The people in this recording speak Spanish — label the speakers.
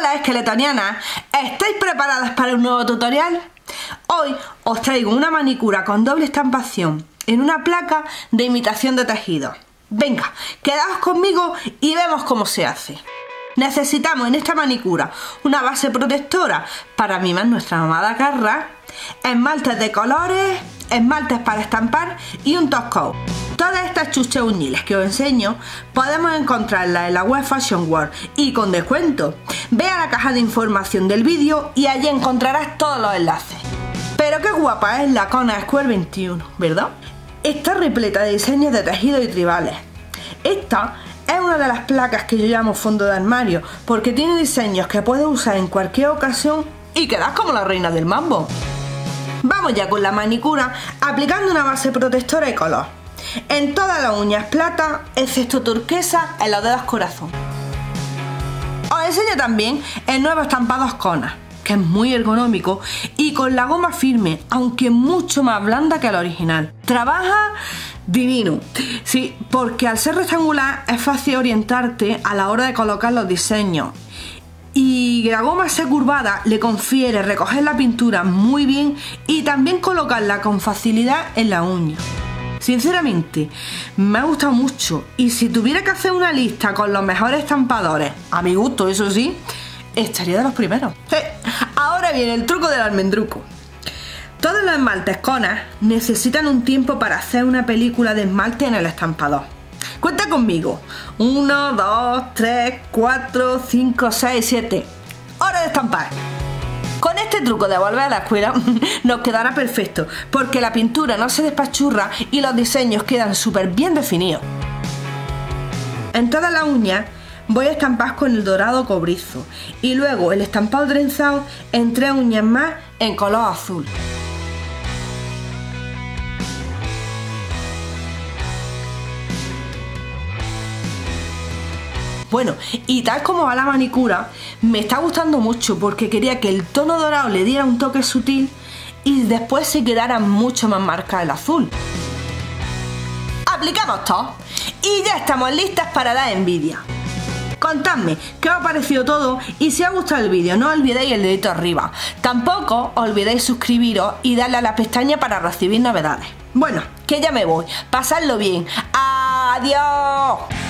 Speaker 1: Hola esqueletonianas, ¿estáis preparadas para un nuevo tutorial? Hoy os traigo una manicura con doble estampación en una placa de imitación de tejido. Venga, quedaos conmigo y vemos cómo se hace. Necesitamos en esta manicura una base protectora para mimar nuestra amada garra, esmaltes de colores, esmaltes para estampar y un top coat. Todas estas chuches uñiles que os enseño podemos encontrarlas en la web Fashion World y con descuento. Ve a la caja de información del vídeo y allí encontrarás todos los enlaces. Pero qué guapa es la Kona Square 21, ¿verdad? Está repleta de diseños de tejidos y tribales. Esta es una de las placas que yo llamo fondo de armario porque tiene diseños que puedes usar en cualquier ocasión y quedas como la reina del mambo. Vamos ya con la manicura aplicando una base protectora y color. En todas las uñas plata, excepto turquesa en los dedos corazón. Os enseño también el nuevo estampado Kona, que es muy ergonómico y con la goma firme, aunque mucho más blanda que el original. Trabaja divino, sí, porque al ser rectangular es fácil orientarte a la hora de colocar los diseños. Y la goma ser curvada le confiere recoger la pintura muy bien y también colocarla con facilidad en la uña. Sinceramente, me ha gustado mucho y si tuviera que hacer una lista con los mejores estampadores, a mi gusto eso sí, estaría de los primeros. Ahora viene el truco del almendruco. Todos los esmaltes Kona necesitan un tiempo para hacer una película de esmalte en el estampador. Cuenta conmigo. 1, 2, 3, 4, 5, 6, 7. ¡Hora de estampar! Con este truco de volver a la escuela nos quedará perfecto porque la pintura no se despachurra y los diseños quedan súper bien definidos. En todas las uñas voy a estampar con el dorado cobrizo y luego el estampado trenzado en 3 uñas más en color azul. Bueno, y tal como va la manicura, me está gustando mucho porque quería que el tono dorado le diera un toque sutil y después se quedara mucho más marcado el azul. Aplicamos todo y ya estamos listas para dar envidia. Contadme qué os ha parecido todo y si os ha gustado el vídeo no olvidéis el dedito arriba. Tampoco os olvidéis suscribiros y darle a la pestaña para recibir novedades. Bueno, que ya me voy. Pasadlo bien. ¡Adiós!